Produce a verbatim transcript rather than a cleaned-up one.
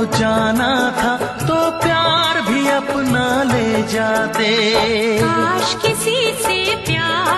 जाना था तो प्यार भी अपना ले जाते। काश किसी से प्यार